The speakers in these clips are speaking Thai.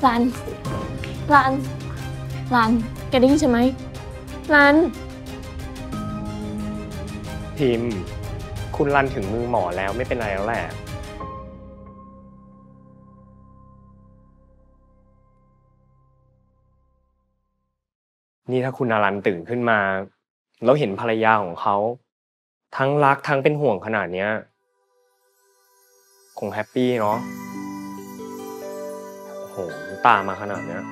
รันแกได้ยินใช่ไหมรันพิมพ์คุณรันถึงมือหมอแล้วไม่เป็นไรแล้วแหละนี่ถ้าคุณอารันตื่นขึ้นมาแล้วเห็นภรรยาของเขาทั้งรักทั้งเป็นห่วงขนาดเนี้ยคงแฮปปี้เนาะโอ้โหตามมาขนาดเนี้ย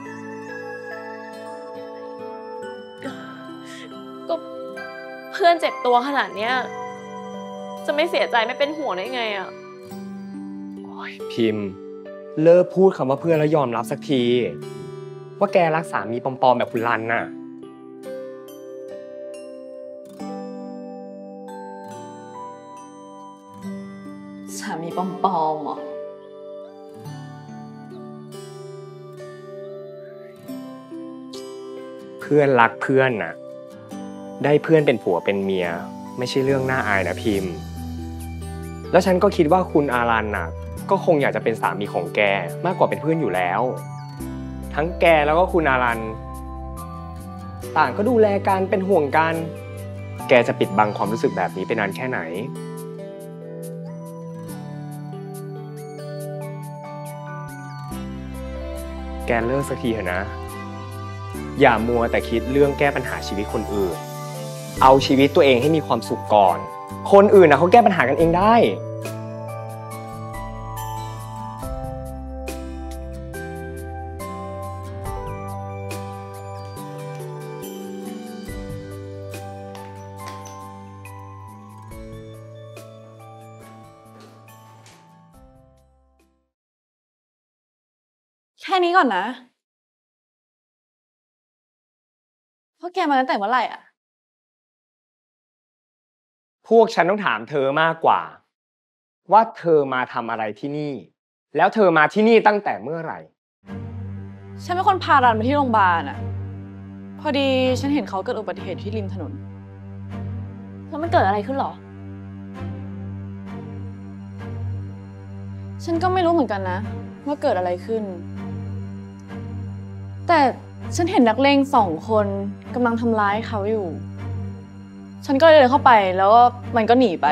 ก็เพื่อนเจ็บตัวขนาดเนี้ยจะไม่เสียใจไม่เป็นห่วงได้ไงอ่ะโอ้ยพิมพ์เลิกพูดคำว่าเพื่อนแล้วยอมรับสักทีว่าแกรักสามีปลอมๆแบบคุณรันน่ะสามีปลอมๆเหรอเพื่อนรักเพื่อนน่ะได้เพื่อนเป็นผัวเป็นเมียไม่ใช่เรื่องน่าอายนะพิมพ์แล้วฉันก็คิดว่าคุณอารันน่ะก็คงอยากจะเป็นสามีของแกมากกว่าเป็นเพื่อนอยู่แล้วทั้งแกแล้วก็คุณอารันต่างก็ดูแลกันเป็นห่วงกันแกจะปิดบังความรู้สึกแบบนี้ไปนานแค่ไหนแกเลิกสักทีเถอะนะอย่ามัวแต่คิดเรื่องแก้ปัญหาชีวิตคนอื่นเอาชีวิตตัวเองให้มีความสุขก่อนคนอื่นนะเขาแก้ปัญหากันเองได้แค่นี้ก่อนนะพวกแกมาตั้งแต่เมื่อไหร่อ่ะพวกฉันต้องถามเธอมากกว่าว่าเธอมาทำอะไรที่นี่แล้วเธอมาที่นี่ตั้งแต่เมื่อไหร่ฉันเป็นคนพารันมาที่โรงพยาบาลอ่ะพอดีฉันเห็นเขาเกิดอุบัติเหตุที่ริมถนนแล้วมันเกิดอะไรขึ้นหรอฉันก็ไม่รู้เหมือนกันนะว่าเกิดอะไรขึ้นแต่ฉันเห็นนักเลง2 คนกำลังทำร้ายเขาอยู่ฉันก็เลยเดินเข้าไปแล้วมันก็หนีไป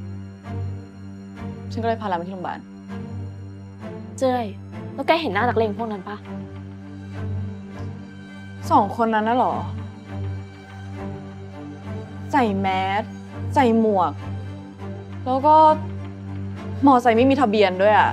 ฉันก็เลยพารันไปที่โรงพยาบาลเจ้ยแล้วแกเห็นหน้านักเลงพวกนั้นปะ 2 คนนั้นน่ะหรอใส่แมสใส่หมวกแล้วก็มอไซค์ไม่มีทะเบียนด้วยอ่ะ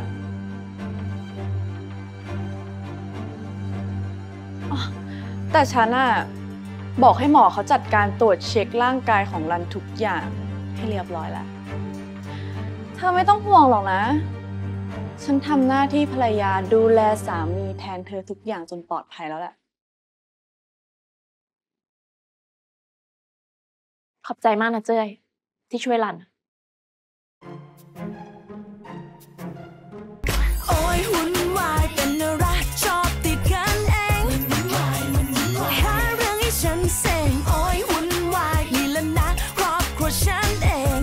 แต่ฉันน่ะบอกให้หมอเขาจัดการตรวจเช็คร่างกายของรันทุกอย่างให้เรียบร้อยแล้วเธอไม่ต้องห่วงหรอกนะฉันทำหน้าที่ภรรยาดูแลสามีแทนเธอทุกอย่างจนปลอดภัยแล้วแหละขอบใจมากนะเจ้ยที่ช่วยรันโอ้ยหุ่นวายเป็นอะไรชอบติดกันเองหาเรื่องให้ฉันเซ็งโอ้ยหุ่นวายนี่ละนะครอบครัวฉันเอง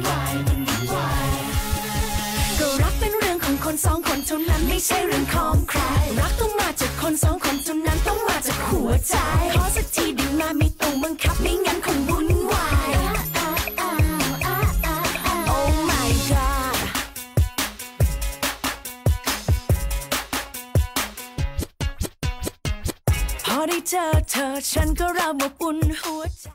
ก็รักเป็นเรื่องของคน2 คนเท่านั้นไม่ใช่เรื่องของใครรักต้องมาจากคน2 คนเท่านั้นต้องมาจากหัวใจขอสักทีได้มาไม่ต้องบังคับไม่งั้นคงวุ่นวายพอได้เจอเธอฉันก็เริ่มอบอุ่นหัวใจ